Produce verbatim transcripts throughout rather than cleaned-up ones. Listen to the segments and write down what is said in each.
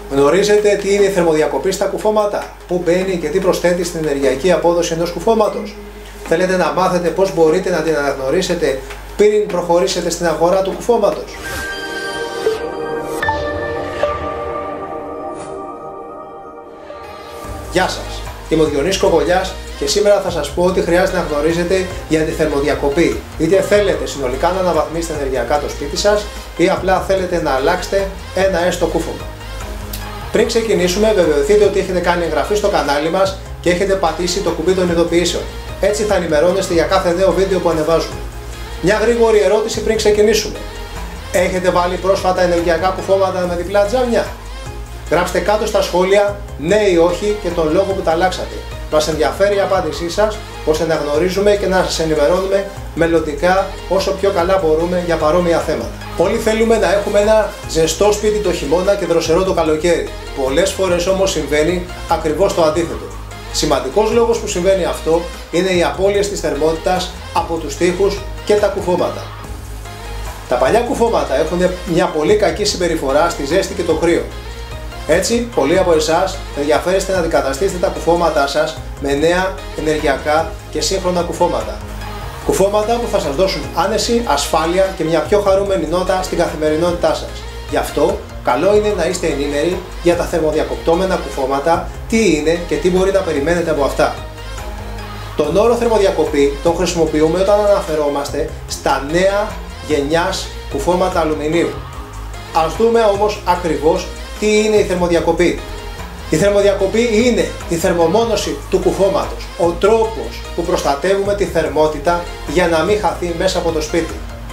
Γνωρίζετε τι είναι η θερμοδιακοπή στα κουφώματα, πού μπαίνει και τι προσθέτει στην ενεργειακή απόδοση ενός κουφώματος? Θέλετε να μάθετε πώς μπορείτε να την αναγνωρίσετε πριν προχωρήσετε στην αγορά του κουφώματος? Γεια σας, είμαι ο Διονύσης Κοβολιάς και σήμερα θα σας πω ότι χρειάζεται να γνωρίζετε για τη θερμοδιακοπή. Είτε θέλετε συνολικά να αναβαθμίσετε ενεργειακά το σπίτι σας ή απλά θέλετε να αλλάξετε ένα έστω κούφωμα. Πριν ξεκινήσουμε, βεβαιωθείτε ότι έχετε κάνει εγγραφή στο κανάλι μας και έχετε πατήσει το κουμπί των ειδοποιήσεων. Έτσι θα ενημερώνεστε για κάθε νέο βίντεο που ανεβάζουμε. Μια γρήγορη ερώτηση πριν ξεκινήσουμε. Έχετε βάλει πρόσφατα ενεργειακά κουφώματα με διπλά τζάμια? Γράψτε κάτω στα σχόλια ναι ή όχι και τον λόγο που τα αλλάξατε. Μας ενδιαφέρει η απάντησή σας, ώστε να γνωρίζουμε και να σας ενημερώνουμε μελλοντικά όσο πιο καλά μπορούμε για παρόμοια θέματα. Όλοι θέλουμε να έχουμε ένα ζεστό σπίτι το χειμώνα και δροσερό το καλοκαίρι. Πολλές φορές όμως συμβαίνει ακριβώς το αντίθετο. Σημαντικός λόγος που συμβαίνει αυτό είναι οι απώλειες της θερμότητας από τους τοίχους και τα κουφώματα. Τα παλιά κουφώματα έχουν μια πολύ κακή συμπεριφορά στη ζέστη και το κρύο. Έτσι, πολλοί από εσάς ενδιαφέρεστε να αντικαταστήσετε τα κουφώματά σας με νέα ενεργειακά και σύγχρονα κουφώματα. Κουφώματα που θα σας δώσουν άνεση, ασφάλεια και μια πιο χαρούμενη νότα στην καθημερινότητά σας. Γι' αυτό, καλό είναι να είστε ενήμεροι για τα θερμοδιακοπτώμενα κουφώματα, τι είναι και τι μπορεί να περιμένετε από αυτά. Τον όρο θερμοδιακοπή τον χρησιμοποιούμε όταν αναφερόμαστε στα νέα γενιάς κουφώματα αλουμινίου. Ας δούμε όμως ακριβώς τι είναι η θερμοδιακοπή. Η θερμοδιακοπή είναι η θερμομόνωση του κουφώματος, ο τρόπος που προστατεύουμε τη θερμότητα για να μην χαθεί μέσα από το σπίτι.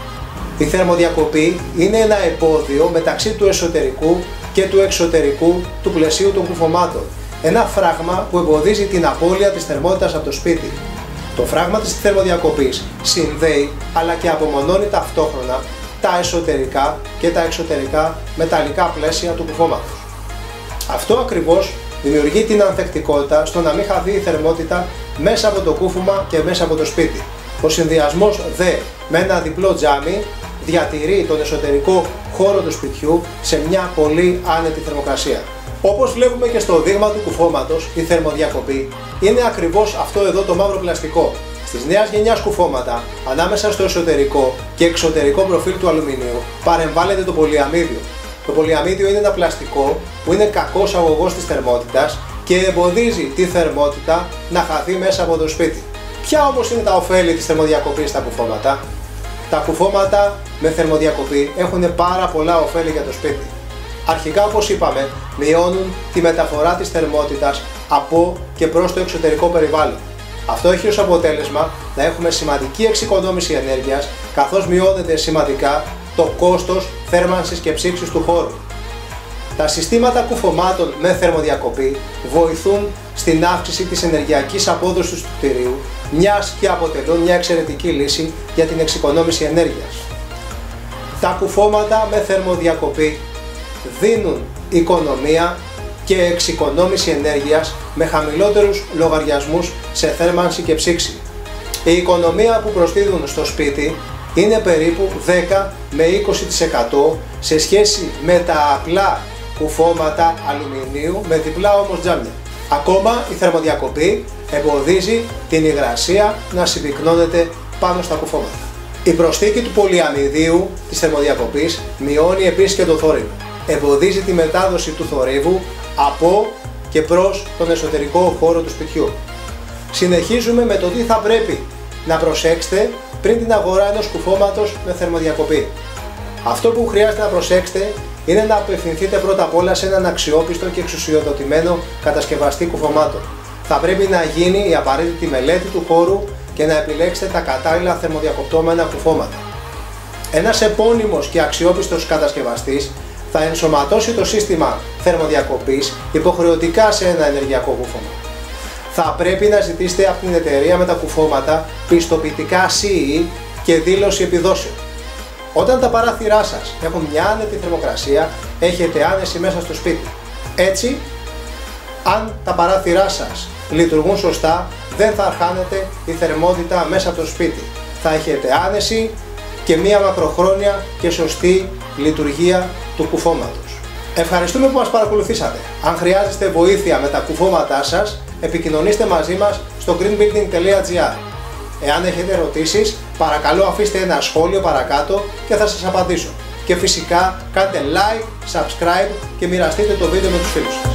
Η θερμοδιακοπή είναι ένα εμπόδιο μεταξύ του εσωτερικού και του εξωτερικού του πλαισίου των κουφωμάτων. Ένα φράγμα που εμποδίζει την απώλεια της θερμότητας από το σπίτι. Το φράγμα της θερμοδιακοπής συνδέει αλλά και απομονώνει ταυτόχρονα τα εσωτερικά και τα εξωτερικά μεταλλικά πλαίσια του κουφώματος. Αυτό ακριβώς δημιουργεί την ανθεκτικότητα στο να μην χαθεί η θερμότητα μέσα από το κούφωμα και μέσα από το σπίτι. Ο συνδυασμός δε με ένα διπλό τζάμι διατηρεί τον εσωτερικό χώρο του σπιτιού σε μια πολύ άνετη θερμοκρασία. Όπως βλέπουμε και στο δείγμα του κουφώματος, η θερμοδιακοπή είναι ακριβώς αυτό εδώ το μαύρο πλαστικό. Στις νέας γενιάς κουφώματα, ανάμεσα στο εσωτερικό και εξωτερικό προφίλ του αλουμινίου, παρεμβάλλεται το πολυαμίδιο. Το πολυαμίδιο είναι ένα πλαστικό που είναι κακός αγωγός της θερμότητας και εμποδίζει τη θερμότητα να χαθεί μέσα από το σπίτι. Ποια όμως είναι τα ωφέλη της θερμοδιακοπής στα κουφώματα? Τα κουφώματα με θερμοδιακοπή έχουν πάρα πολλά ωφέλη για το σπίτι. Αρχικά, όπως είπαμε, μειώνουν τη μεταφορά της θερμότητας από και προς το εξωτερικό περιβάλλον. Αυτό έχει ως αποτέλεσμα να έχουμε σημαντική εξοικονόμηση ενέργειας, καθώς μειώνεται σημαντικά το κόστος θέρμανσης και ψήξης του χώρου. Τα συστήματα κουφωμάτων με θερμοδιακοπή βοηθούν στην αύξηση της ενεργειακής απόδοσης του κτηρίου, μιας και αποτελούν μια εξαιρετική λύση για την εξοικονόμηση ενέργειας. Τα κουφώματα με θερμοδιακοπή δίνουν οικονομία και εξοικονόμηση ενέργειας με χαμηλότερους λογαριασμούς σε θέρμανση και ψήξη. Η οικονομία που προσδίδουν στο σπίτι είναι περίπου δέκα με είκοσι τοις εκατό σε σχέση με τα απλά κουφώματα αλουμινίου με διπλά όμως τζάμια. Ακόμα η θερμοδιακοπή εμποδίζει την υγρασία να συμπυκνώνεται πάνω στα κουφώματα. Η προσθήκη του πολυαμιδίου της θερμοδιακοπής μειώνει επίσης και το θόρυβο. Εμποδίζει τη μετάδοση του θορύβου από και προς τον εσωτερικό χώρο του σπιτιού. Συνεχίζουμε με το τι θα πρέπει να προσέξετε πριν την αγορά ενός κουφώματος με θερμοδιακοπή. Αυτό που χρειάζεται να προσέξετε είναι να απευθυνθείτε πρώτα απ' όλα σε έναν αξιόπιστο και εξουσιοδοτημένο κατασκευαστή κουφωμάτων. Θα πρέπει να γίνει η απαραίτητη μελέτη του χώρου και να επιλέξετε τα κατάλληλα θερμοδιακοπτώμενα κουφώματα. Ένας επώνυμος και αξιόπιστος κατασκευαστής θα ενσωματώσει το σύστημα θερμοδιακοπής υποχρεωτικά σε ένα ενεργειακό κούφωμα. Θα πρέπει να ζητήσετε από την εταιρεία με τα κουφώματα πιστοποιητικά σι ι και δήλωση επιδόσεων. Όταν τα παράθυρά σας έχουν μια άνετη θερμοκρασία, έχετε άνεση μέσα στο σπίτι. Έτσι, αν τα παράθυρά σας λειτουργούν σωστά, δεν θα αρχάνετε η θερμότητα μέσα από το σπίτι. Θα έχετε άνεση και μια μακροχρόνια και σωστή λειτουργία του κουφώματος. Ευχαριστούμε που μας παρακολουθήσατε. Αν χρειάζεστε βοήθεια με τα κουφώματά σας, επικοινωνήστε μαζί μας στο greenbuilding τελεία gr. Εάν έχετε ερωτήσεις, παρακαλώ αφήστε ένα σχόλιο παρακάτω και θα σας απαντήσω. Και φυσικά κάντε like, subscribe και μοιραστείτε το βίντεο με τους φίλους σας.